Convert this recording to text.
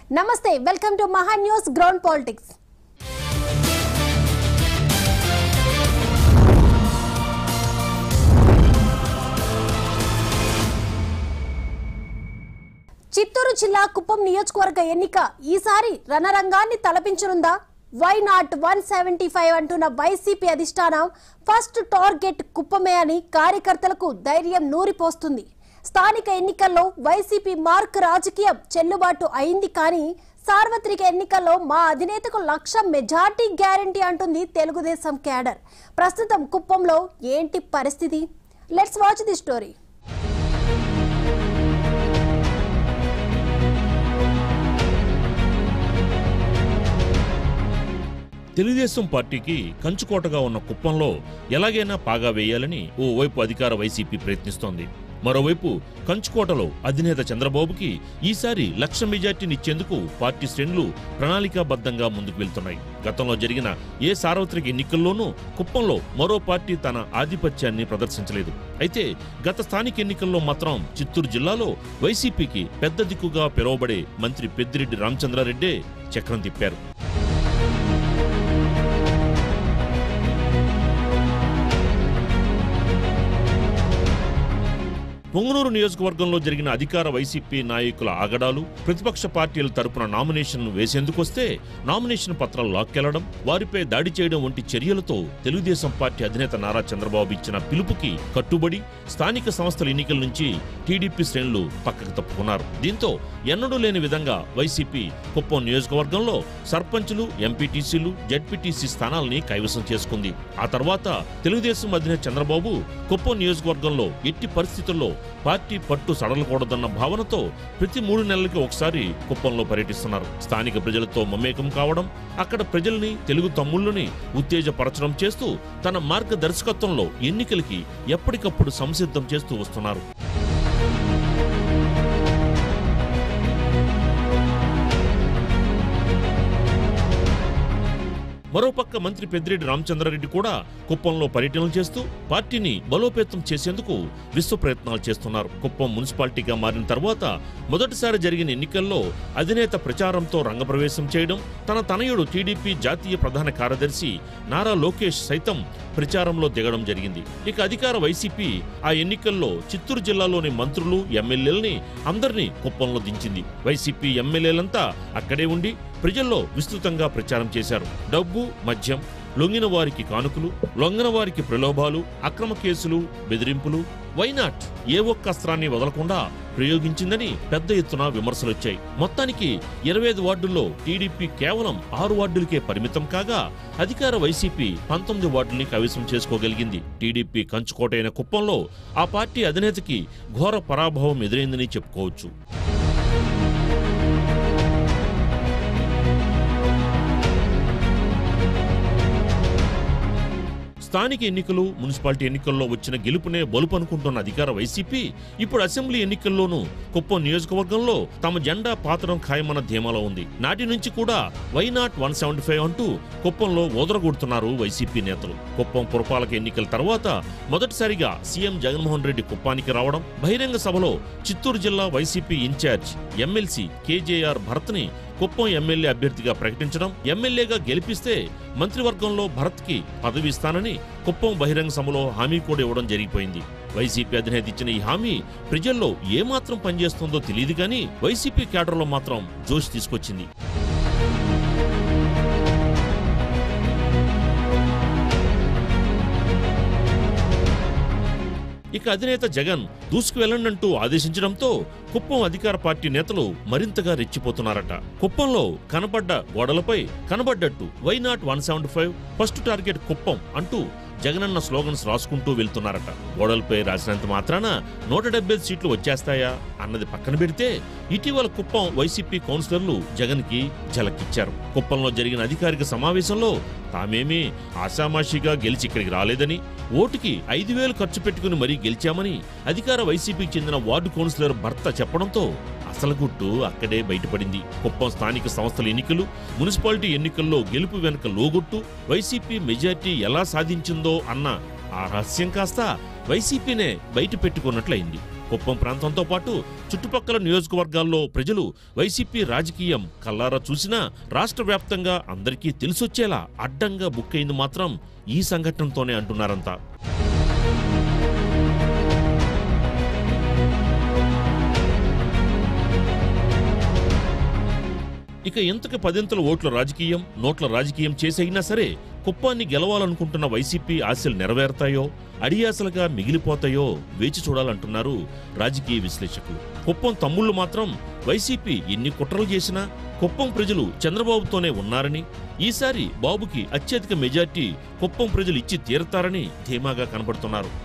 నమస్తే, welcome to Maha news ground politics. Chittoor జిల్లా కుప్పం నియోజకవర్గ ఎన్నిక ఈసారి రణరంగాన్ని తలపించనుందా? వై నాట్ 175 అంటున్న వైసీపీ అధిష్టానం ఫస్ట్ టార్గెట్ కుప్పమే అని కార్యకర్తలకు ధైర్యం నూరిపోస్తుంది. స్థానిక ఎన్నికల్లో వైసీపీ మార్క్ రాజకీయం చెల్లుబాటు అయింది, కానీ సార్వత్రిక ఎన్నికల్లో మా అధినేతకు 1,00,000 మెజార్టీ గ్యారంటీ అంటుంది తెలుగుదేశం క్యాడర్. ప్రస్తుతం కుప్పంలో ఏంటి పరిస్థితి? Let's watch the story. Telugu Desam పార్టీకి కంచుకోటగా ఉన్న కుప్పంలో ఎలాగైనా పాగా వేయాలని ఓవైపు అధికార వైసీపీ ప్రయత్నిస్తోంది. మరోవైపు కంచుకోటలో అధినేత చంద్రబాబుకి ఈసారి 1,00,000 మెజార్టీనిచ్చేందుకు పార్టీ శ్రేణులు ప్రణాళికాబద్ధంగా ముందుకు వెళ్తున్నాయి. గతంలో జరిగిన ఏ సార్వత్రిక ఎన్నికల్లోనూ కుప్పంలో మరో పార్టీ తన ఆధిపత్యాన్ని ప్రదర్శించలేదు. అయితే గత స్థానిక ఎన్నికల్లో మాత్రం చిత్తూరు జిల్లాలో వైసీపీకి పెద్ద దిక్కుగా పిలువబడే మంత్రి పెద్దిరెడ్డి రామచంద్రారెడ్డే చక్రం తిప్పారు. పొంగనూరు నియోజకవర్గంలో జరిగిన అధికార వైసీపీ నాయకుల ఆగడాలు, ప్రతిపక్ష పార్టీల తరపున నామినేషన్ను వేసేందుకొస్తే నామినేషన్ పత్రాలు లాక్కెళ్లడం, వారిపై దాడి చేయడం వంటి చర్యలతో తెలుగుదేశం పార్టీ అధినేత నారా చంద్రబాబు ఇచ్చిన పిలుపుకి కట్టుబడి స్థానిక సంస్థల ఎన్నికల నుంచి టీడీపీ శ్రేణులు పక్కకు తప్పుకున్నారు. దీంతో ఎన్నడూ లేని విధంగా వైసీపీ కుప్పం నియోజకవర్గంలో సర్పంచులు, ఎంపీటీసీలు, జడ్పీటీసీ స్థానాల్ని కైవసం చేసుకుంది. ఆ తర్వాత తెలుగుదేశం అధినేత చంద్రబాబు కుప్పం నియోజకవర్గంలో ఎట్టి పరిస్థితుల్లో పార్టీ పట్టు సడలకూడదన్న భావనతో ప్రతి 3 నెలలకి ఒకసారి కుప్పంలో పర్యటిస్తున్నారు. స్థానిక ప్రజలతో మమేకం కావడం, అక్కడ ప్రజల్ని, తెలుగు తమ్ముళ్లని ఉత్తేజపరచడం చేస్తూ తన మార్గదర్శకత్వంలో ఎన్నికలకి ఎప్పటికప్పుడు సంసిద్ధం చేస్తూ వస్తున్నారు. మరోపక్క మంత్రి పెద్దిరెడ్డి రామచంద్రారెడ్డి కూడా కుప్పంలో పర్యటనలు చేస్తూ పార్టీని బలోపేతం చేసేందుకు విశ్వ ప్రయత్నాలు చేస్తున్నారు. కుప్పం మున్సిపాలిటీగా మారిన తర్వాత మొదటిసారి జరిగిన ఎన్నికల్లో అధినేత ప్రచారంతో రంగప్రవేశం చేయడం, తన తనయుడు టీడీపీ జాతీయ ప్రధాన కార్యదర్శి నారా లోకేష్ సైతం ప్రచారంలో దిగడం జరిగింది. ఇక అధికార వైసీపీ ఆ ఎన్నికల్లో చిత్తూరు జిల్లాలోని మంత్రులు, ఎమ్మెల్యేలని అందరినీ కుప్పంలో దించింది. వైసీపీ ఎమ్మెల్యేలంతా అక్కడే ఉండి ప్రజల్లో విస్తృతంగా ప్రచారం చేశారు. డబ్బు, మద్యం, లొంగిన వారికి కానుకలు, లొంగన వారికి ప్రలోభాలు, అక్రమ కేసులు, బెదిరింపులు, వైనాట్ ఏ ఒక్క అస్త్రాన్ని వదలకుండా ప్రయోగించిందని పెద్ద ఎత్తున విమర్శలొచ్చాయి. మొత్తానికి 25 వార్డుల్లో టీడీపీ కేవలం 6 వార్డులకే పరిమితం కాగా అధికార వైసీపీ 19 వార్డుల్ని కైవసం చేసుకోగలిగింది. టీడీపీ కంచుకోటైన కుప్పంలో ఆ పార్టీ అధినేతకి ఘోర పరాభవం ఎదురైందని చెప్పుకోవచ్చు. స్థానిక ఎన్నికలు, మున్సిపాలిటీ ఎన్నికల్లో వచ్చిన గెలుపునే బలుపనుకుంటున్న అధికార వైసీపీ ఇప్పుడు అసెంబ్లీ ఎన్నికల్లోనూ కుప్పం నియోజకవర్గంలో తమ జెండా పాతడం ఖాయమన్న ధీమాలో ఉంది. నాటి నుంచి కూడా వై నాట్ 175 అంటూ కుప్పంలో ఓదరగొడుతున్నారు వైసీపీ నేతలు. కుప్పం పురపాలక ఎన్నికల తర్వాత మొదటిసారిగా సీఎం జగన్మోహన్ రెడ్డి కుప్పానికి రావడం, బహిరంగ సభలో చిత్తూరు జిల్లా వైసీపీ ఇన్ఛార్జ్ ఎమ్మెల్సీ కేజేఆర్ భరత్ని కుప్పం ఎమ్మెల్యే అభ్యర్థిగా ప్రకటించడం, ఎమ్మెల్యేగా గెలిపిస్తే మంత్రివర్గంలో భరత్కి పదవి ఇస్తానని కుప్పం బహిరంగ సభలో హామీ కూడా ఇవ్వడం జరిగిపోయింది. వైసీపీ అధినేత ఇచ్చిన ఈ హామీ ప్రజల్లో ఏమాత్రం పనిచేస్తుందో తెలియదు, కానీ వైసీపీ క్యాడర్లో మాత్రం జోష్ తీసుకొచ్చింది. ఇక అధినేత జగన్ దూసుకు వెళ్లండంటూ ఆదేశించడంతో కుప్పం అధికార పార్టీ నేతలు మరింతగా రెచ్చిపోతున్నారట. కుప్పంలో కనబడ్డ గోడలపై కనబడ్డట్టు why not 175 first target Kuppam అంటూ జగనన్న స్లోగన్స్ రాసుకుంటూ వెళ్తున్నారట. గోడలపై రాసినంత మాత్రాన 170 సీట్లు వచ్చేస్తాయా అన్నది పక్కన పెడితే ఇటీవల కుప్పం వైసీపీ కౌన్సిలర్లు జగన్కి ఝలకిచ్చారు. కుప్పంలో జరిగిన అధికారిక సమావేశంలో తామేమీ ఆషామాషిగా గెలిచి ఇక్కడికి రాలేదని, ఓటుకి 5,000 ఖర్చు పెట్టుకుని మరీ గెలిచామని అధికార వైసీపీకి చెందిన వార్డు కౌన్సిలర్ భర్త చెప్పడంతో అసలు గుట్టు అక్కడే బయటపడింది. కుప్పం స్థానిక సంస్థల ఎన్నికలు, మున్సిపాలిటీ ఎన్నికల్లో గెలుపు వెనుక లోగొట్టు వైసీపీ మెజార్టీ ఎలా సాధించిందో అన్న ఆ రహస్యం కాస్త వైసీపీనే బయట పెట్టుకున్నట్లయింది. కుప్పం ప్రాంతంతో పాటు చుట్టుపక్కల నియోజకవర్గాల్లో ప్రజలు వైసీపీ రాజకీయం కల్లారా చూసినా రాష్ట్ర వ్యాప్తంగా అందరికీ తెలిసొచ్చేలా అడ్డంగా బుక్ అయింది మాత్రం ఈ సంఘటనతోనే అంటున్నారంతా. ఇక ఎంతకు పదింతల ఓట్ల రాజకీయం, నోట్ల రాజకీయం చేసైనా సరే కుప్పాన్ని గెలవాలనుకుంటున్న వైసీపీ ఆశలు నెరవేరతాయో, అడియాసలుగా మిగిలిపోతాయో వేచి చూడాలంటున్నారు రాజకీయ విశ్లేషకులు. కుప్పం తమ్ముళ్లు మాత్రం వైసీపీ ఎన్ని కుట్రలు చేసినా కుప్పం ప్రజలు చంద్రబాబుతోనే ఉన్నారని, ఈసారి బాబుకి అత్యధిక మెజార్టీ కుప్పం ప్రజలు ఇచ్చి తీరతారని ధీమాగా కనబడుతున్నారు.